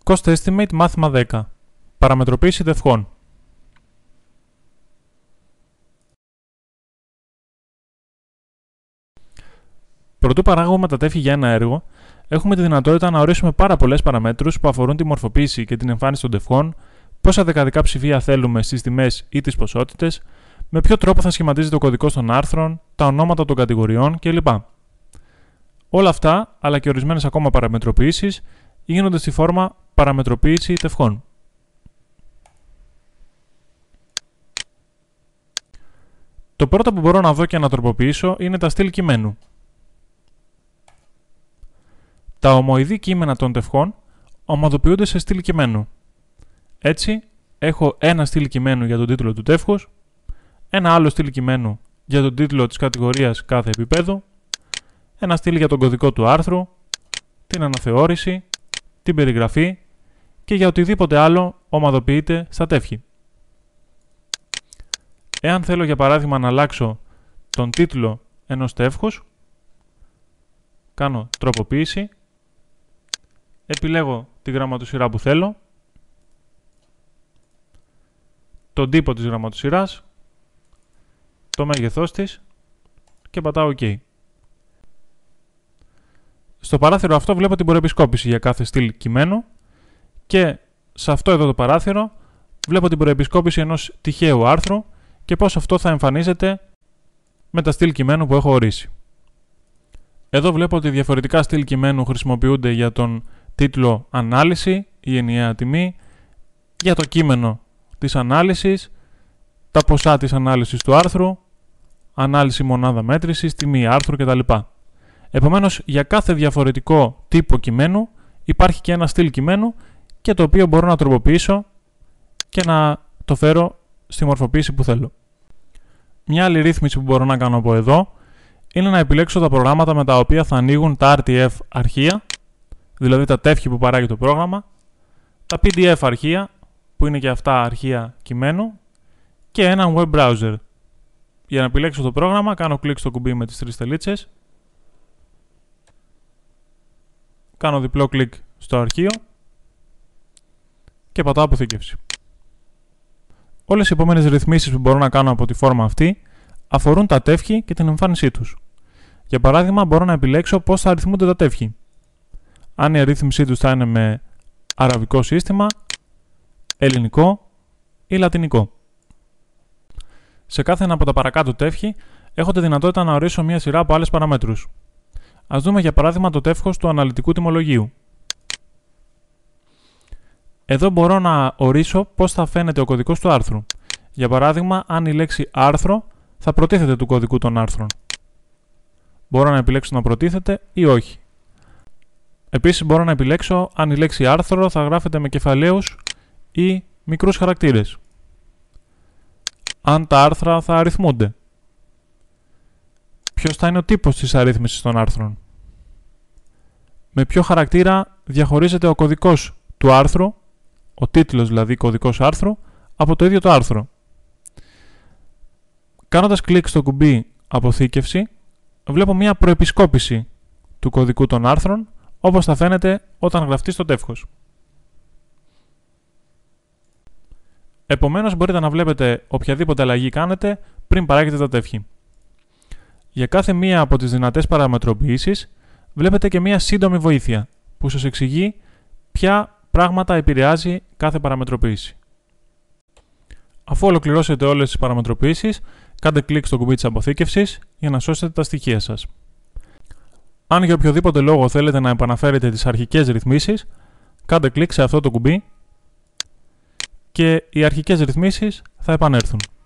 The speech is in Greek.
Cost Estimate μάθημα 10. Παραμετροποίηση τευχών. Προτού παράγουμε τα τεύχη για ένα έργο, έχουμε τη δυνατότητα να ορίσουμε πάρα πολλές παραμέτρους που αφορούν τη μορφοποίηση και την εμφάνιση των τευχών, πόσα δεκαδικά ψηφία θέλουμε στις τιμές ή τις ποσότητες, με ποιο τρόπο θα σχηματίζεται ο κωδικός των άρθρων, τα ονόματα των κατηγοριών κλπ. Όλα αυτά, αλλά και ορισμένες ακόμα παραμετροποιήσεις, γίνονται στη φόρμα παραμετροποίηση τευχών. Το πρώτο που μπορώ να δω και να τροποποιήσω είναι τα στυλ κειμένου. Τα ομοειδή κείμενα των τευχών ομαδοποιούνται σε στυλ κειμένου. Έτσι, έχω ένα στυλ κειμένου για τον τίτλο του τεύχους, ένα άλλο στυλ κειμένου για τον τίτλο της κατηγορίας κάθε επίπεδου, ένα στυλ για τον κωδικό του άρθρου, την αναθεώρηση, την περιγραφή και για οτιδήποτε άλλο ομαδοποιείται στα τεύχη. Εάν θέλω για παράδειγμα να αλλάξω τον τίτλο ενός τεύχους, κάνω τροποποίηση, επιλέγω τη γραμματοσυρά που θέλω, τον τύπο της γραμματοσυράς, το μέγεθός της και πατάω OK. Στο παράθυρο αυτό βλέπω την προεπισκόπηση για κάθε στυλ κειμένου και σε αυτό εδώ το παράθυρο βλέπω την προεπισκόπηση ενός τυχαίου άρθρου και πώς αυτό θα εμφανίζεται με τα στυλ κειμένου που έχω ορίσει. Εδώ βλέπω ότι διαφορετικά στυλ κειμένου χρησιμοποιούνται για τον τίτλο ανάλυση, η ενιαία τιμή, για το κείμενο της ανάλυσης, τα ποσά της ανάλυσης του άρθρου, ανάλυση μονάδα μέτρησης, τιμή άρθρου κτλ. Επομένως, για κάθε διαφορετικό τύπο κειμένου υπάρχει και ένα στυλ κειμένου και το οποίο μπορώ να τροποποιήσω και να το φέρω στη μορφοποίηση που θέλω. Μια άλλη ρύθμιση που μπορώ να κάνω από εδώ είναι να επιλέξω τα προγράμματα με τα οποία θα ανοίγουν τα RTF αρχεία, δηλαδή τα τεύχη που παράγει το πρόγραμμα, τα PDF αρχεία, που είναι και αυτά αρχεία κειμένου, και έναν web browser. Για να επιλέξω το πρόγραμμα, κάνω κλικ στο κουμπί με τις τρεις τελίτσες, κάνω διπλό κλικ στο αρχείο και πατάω αποθήκευση. Όλες οι επόμενες ρυθμίσεις που μπορώ να κάνω από τη φόρμα αυτή αφορούν τα τεύχη και την εμφάνισή τους. Για παράδειγμα, μπορώ να επιλέξω πώς θα αριθμούνται τα τεύχη. Αν η αρρύθμισή τους θα είναι με αραβικό σύστημα, ελληνικό ή λατινικό. Σε κάθε ένα από τα παρακάτω τεύχη έχω τη δυνατότητα να ορίσω μια σειρά από άλλες παραμέτρους. Ας δούμε για παράδειγμα το τεύχος του αναλυτικού τιμολογίου. Εδώ μπορώ να ορίσω πώς θα φαίνεται ο κωδικός του άρθρου. Για παράδειγμα, αν η λέξη άρθρο θα προτίθεται του κωδικού των άρθρων. Μπορώ να επιλέξω να προτίθεται ή όχι. Επίσης μπορώ να επιλέξω αν η λέξη άρθρο θα γράφεται με κεφαλαίους ή μικρούς χαρακτήρες. Αν τα άρθρα θα αριθμούνται. Ποιος θα είναι ο τύπος της αρρύθμισης των άρθρων. Με ποιο χαρακτήρα διαχωρίζεται ο κωδικός του άρθρου, ο τίτλος δηλαδή κωδικός άρθρου, από το ίδιο το άρθρο. Κάνοντας κλικ στο κουμπί αποθήκευση, βλέπω μια προεπισκόπηση του κωδικού των άρθρων, όπως θα φαίνεται όταν γραφτεί στο τεύχος. Επομένως, μπορείτε να βλέπετε οποιαδήποτε αλλαγή κάνετε πριν παράγετε τα τεύχη. Για κάθε μία από τις δυνατές παραμετροποιήσεις, βλέπετε και μία σύντομη βοήθεια που σας εξηγεί ποια πράγματα επηρεάζει κάθε παραμετροποίηση. Αφού ολοκληρώσετε όλες τις παραμετροποιήσεις, κάντε κλικ στο κουμπί της αποθήκευσης για να σώσετε τα στοιχεία σας. Αν για οποιοδήποτε λόγο θέλετε να επαναφέρετε τις αρχικές ρυθμίσεις, κάντε κλικ σε αυτό το κουμπί και οι αρχικές ρυθμίσεις θα επανέλθουν.